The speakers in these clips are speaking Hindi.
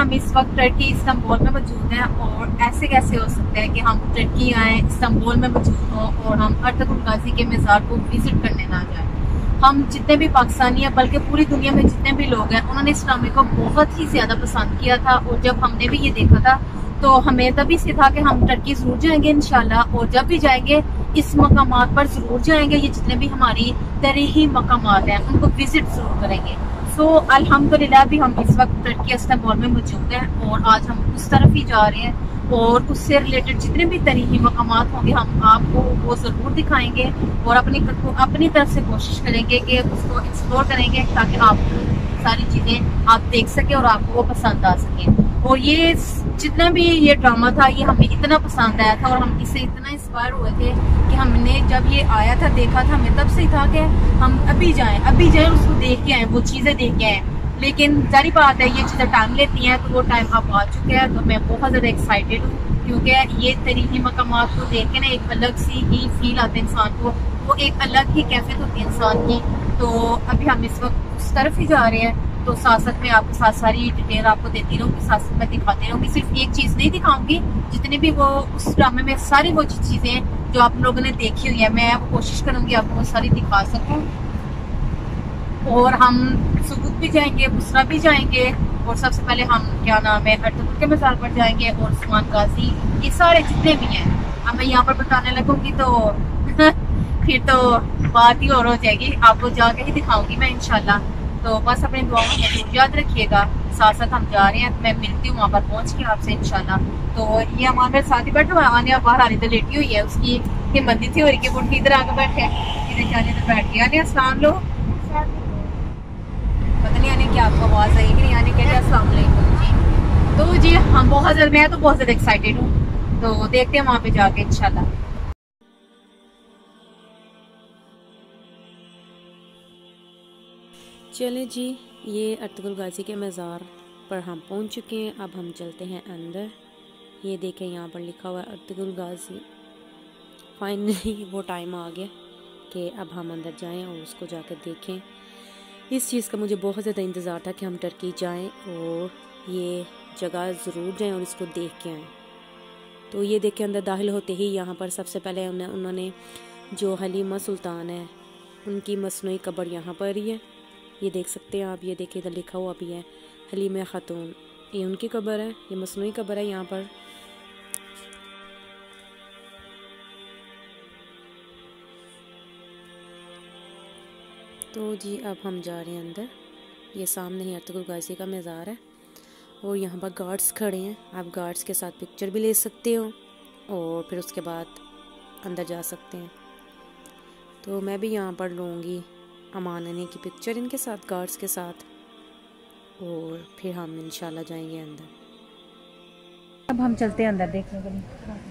हम इस वक्त टर्की इस्तांबुल में मौजूद हैं और ऐसे कैसे हो सकता है कि हम टर्की आए, इस्तांबुल में मौजूद हों और हम अर्तुगरुल गाजी के मज़ार को विजिट करने ना जाएं। हम जितने भी पाकिस्तानी हैं, बल्कि पूरी दुनिया में जितने भी लोग हैं, उन्होंने इस ड्रामे को बहुत ही ज्यादा पसंद किया था। और जब हमने भी ये देखा था तो हमें तभी से था कि हम टर्की जरूर जाएंगे इंशाल्लाह, और जब भी जाएंगे इस मकामात पर जरूर जाएंगे। ये जितने भी हमारी तरीही मकामात हैं उनको विजिट जरूर करेंगे। सो अल्हम्दुलिल्लाह भी हम इस वक्त टर्की इस्तांबुल में मौजूद हैं और आज हम उस तरफ ही जा रहे हैं और उससे रिलेटेड जितने भी तरीही मकामात होंगे हम आपको वो जरूर दिखाएंगे और अपनी तरफ से कोशिश करेंगे कि उसको एक्सप्लोर करेंगे ताकि आप सारी चीजें आप देख सके और आपको वो पसंद आ सके। और ये जितना भी ये ड्रामा था ये हमें इतना पसंद आया था और हम इससे इतना इंस्पायर हुए थे कि हमने जब ये आया था देखा था, हमें तब से था कि हम अभी जाएं उसको देख के आए, वो चीजें देख के आए। लेकिन जारी बात है ये चीजें टाइम लेती हैं, तो वो टाइम अब आ चुका है। तो मैं बहुत ज्यादा एक्साइटेड हूँ क्योंकि ये तरीही मकामात को देख के ना एक अलग सी ही फील आता है इंसान को, वो एक अलग ही कैफियत होती है इंसान की। तो अभी हम इस वक्त उस तरफ ही जा रहे हैं, तो साथ साथ में आपके साथ सारी डिटेल आपको देती रहूंगी, साथ साथ मैं दिखाती रहूंगी। सिर्फ एक चीज नहीं दिखाऊंगी, जितने भी वो उस ड्रामे में सारी वो चीजें जो आप लोगों ने देखी हुई है मैं वो कोशिश करूंगी आपको वो सारी दिखा सकूं। और हम सुबुत भी जाएंगे, बुसरा भी जाएंगे और सबसे पहले हम क्या नाम है अर्तुगरुल के मज़ार पर जाएंगे और उस्मान गाजी, ये सारे जितने भी हैं अब मैं यहाँ पर बताने लगूंगी तो फिर तो बात ही और हो जाएगी, आपको जाके ही दिखाऊंगी मैं इंशाल्लाह। तो बस अपने दुआओं में जरूर याद रखिएगा। साथ साथ हम जा रहे हैं, तो मैं मिलती हूँ वहाँ पर पहुँच के आपसे इंशाल्लाह। तो ये हमारे साथ ही बैठा हुआ आने बाहर आने तो लेटी हुई है, उसकी हिम्मत थी और बुढ़ी इधर आके बैठे इधर जाने तो बैठ गया। आने अस्सलाम लो, पता नहीं आने की आपको आवाज आई कि नहीं आने के लिए। अस्सलाम वालेकुम जी। तो जी हम बहुत ज्यादा, मैं तो बहुत ज्यादा एक्साइटेड हूँ, तो देखते हैं वहाँ पे जाके इंशाल्लाह। चले जी, ये अर्तुगरुल गाजी के मज़ार पर हम पहुंच चुके हैं। अब हम चलते हैं अंदर। ये देखें यहाँ पर लिखा हुआ है अर्तुगरुल गाजी। फाइनली वो टाइम आ गया कि अब हम अंदर जाएं और उसको जाकर देखें। इस चीज़ का मुझे बहुत ज़्यादा इंतज़ार था कि हम टर्की जाएं और ये जगह ज़रूर जाएं और इसको देख के आएँ। तो ये देखें अंदर दाखिल होते ही यहाँ पर सबसे पहले उन्होंने जो हलीमा सुल्तान है उनकी मसनूई कब्र यहाँ पर ही है, ये देख सकते हैं आप। ये देखिए इधर लिखा हुआ भी है हलीमा खातून, ये उनकी कब्र है, ये मसनूई कब्र है यहाँ पर। तो जी अब हम जा रहे हैं अंदर। ये सामने ही अर्तुगरुल गाजी का मज़ार है और यहाँ पर गार्ड्स खड़े हैं, आप गार्ड्स के साथ पिक्चर भी ले सकते हो और फिर उसके बाद अंदर जा सकते हैं। तो मैं भी यहाँ पर लूँगी अमानने की पिक्चर इनके साथ, गार्ड्स के साथ, और फिर हम इंशाल्लाह जाएंगे अंदर। अब हम चलते हैं अंदर देखने के लिए।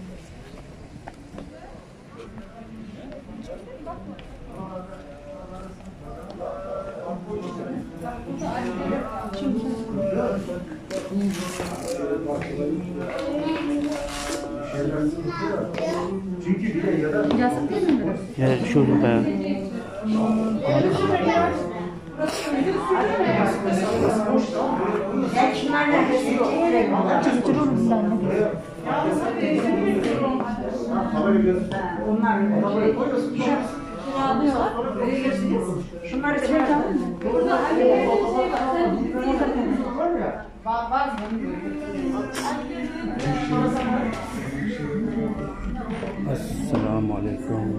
जा सकते हैं शुरू कर अस्सलाम वालेकुम।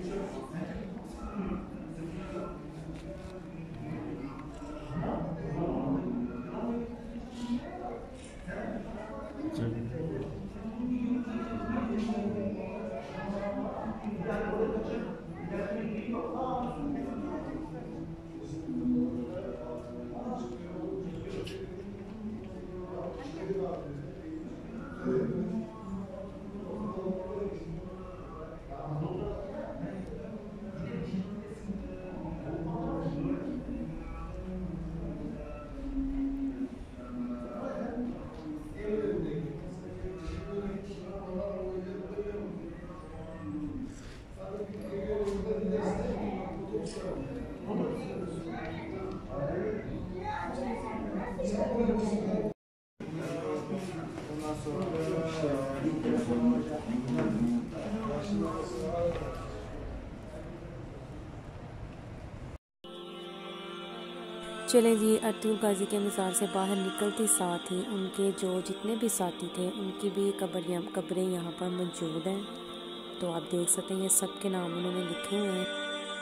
चले जी, अर्तुगरुल गाजी के मज़ार से बाहर निकलते साथ ही उनके जो जितने भी साथी थे उनकी भी कब्रें यहाँ पर मौजूद हैं। तो आप देख सकते हैं ये सब के नाम उन्होंने लिखे हुए हैं।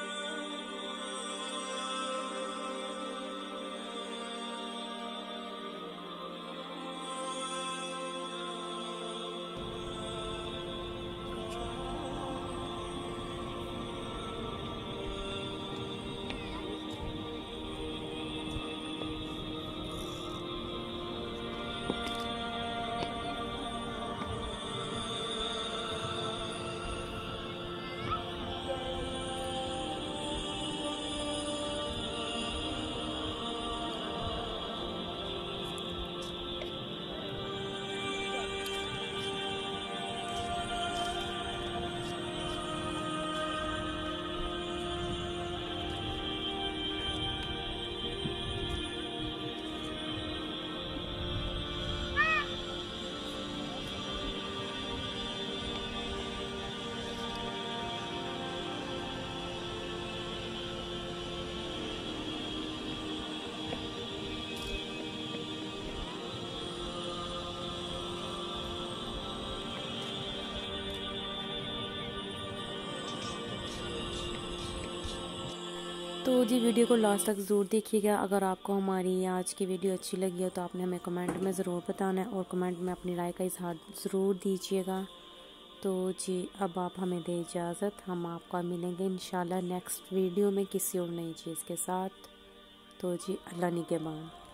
तो जी वीडियो को लास्ट तक ज़रूर देखिएगा। अगर आपको हमारी आज की वीडियो अच्छी लगी हो तो आपने हमें कमेंट में ज़रूर बताना है और कमेंट में अपनी राय का इजहार ज़रूर दीजिएगा। तो जी अब आप हमें दें इजाज़त, हम आपका मिलेंगे इंशाल्लाह नेक्स्ट वीडियो में किसी और नई चीज़ के साथ। तो जी अल्लाह निगहबान।